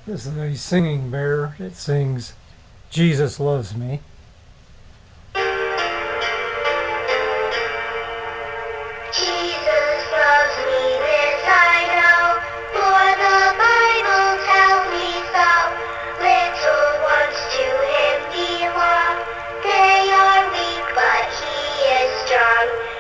This is a singing bear. It sings, Jesus loves me. Jesus loves me, this I know, for the Bible tells me so. Little ones to him belong. They are weak, but he is strong.